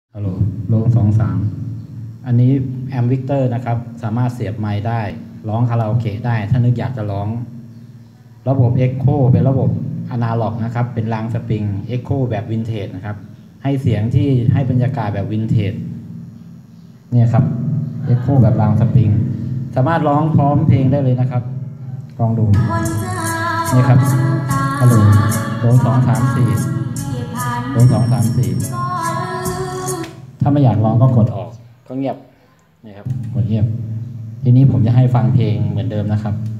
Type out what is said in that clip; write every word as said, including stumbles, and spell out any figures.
ฮัลโหลโลสองสามอันนี้แอมวิกเตอร์นะครับสามารถเสียบไมค์ได้ร้องคาราโอเกะได้ถ้านึกอยากจะร้องระบบ Echo เป็นระบบอนาล็อกนะครับเป็นรางสปริง Echo แบบวินเทจนะครับให้เสียงที่ให้บรรยากาศแบบวินเทจเนี่ยครับ Echo แบบรางสปริงสามารถร้องพร้อมเพลงได้เลยนะครับลองดูนี่ครับฮัลโหลโลสองสามสี่โลสองสามสี่ถ้าไม่อยากร้องก็กดออกก็เงียบนี่ครับกดเงียบทีนี้ผมจะให้ฟังเพลงเหมือนเดิมนะครับ